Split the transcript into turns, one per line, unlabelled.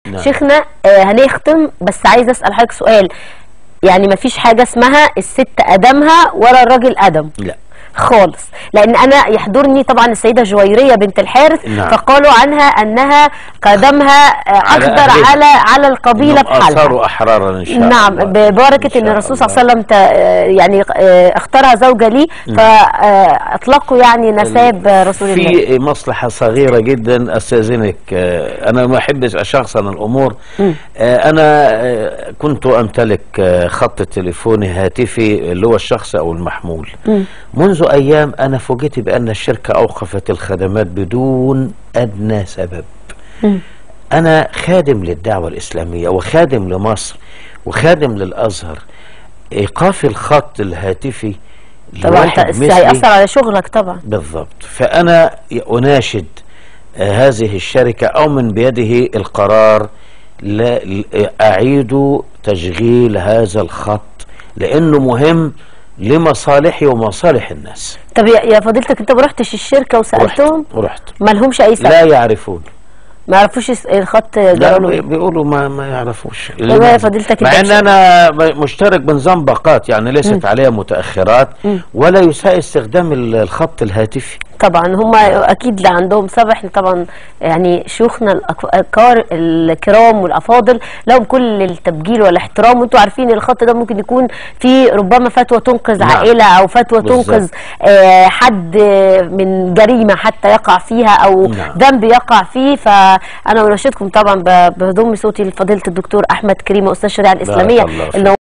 نعم.
شيخنا هنختم، بس عايز اسال حضرتك سؤال. يعني مفيش حاجه اسمها الست ادمها ولا الراجل ادم؟
لا
خالص، لان انا يحضرني طبعا السيده جويريه بنت الحارث.
نعم.
فقالوا عنها انها قدمها اقدر على القبيله بحالها.
صاروا احرارا ان شاء الله.
نعم، ببركه ان الرسول صلى الله عليه وسلم يعني اختارها زوجه لي، فاطلقوا يعني نساب رسول الله.
في مصلحه صغيره جدا استاذنك، انا ما احبش اشخصن الامور. انا كنت امتلك خط تليفوني هاتفي اللي هو الشخصي او المحمول. منذ أيام أنا فوجئت بأن الشركة أوقفت الخدمات بدون أدنى سبب. أنا خادم للدعوة الإسلامية وخادم لمصر وخادم للأزهر. إيقاف الخط الهاتفي
طبعا هيأثر على شغلك طبعا.
بالضبط. فأنا أناشد هذه الشركة أو من بيده القرار أعيدوا تشغيل هذا الخط لأنه مهم لمصالحي ومصالح الناس.
طب يا فضيلتك انت ما رحتش الشركه وسالتهم؟
رحت.
ما لهمش اي سبب؟
لا يعرفون.
ما يعرفوش الخط جرالوا ايه؟
بيقولوا ما يعرفوش.
والله يا فضيلتك
مع ان انا مشترك بنظام باقات، يعني ليست عليها متاخرات ولا يساء استخدام الخط الهاتفي.
طبعا هم اكيد عندهم سبب. احنا طبعا يعني شيوخنا الكرام والافاضل لهم كل التبجيل والاحترام، وانتم عارفين الخط ده ممكن يكون فيه ربما فتوى تنقذ عائله او فتوى تنقذ حد من جريمه حتى يقع فيها او ذنب يقع فيه. فانا اناشدكم طبعا بضم صوتي لفضيله الدكتور احمد كريمه استاذ الشريعه الاسلاميه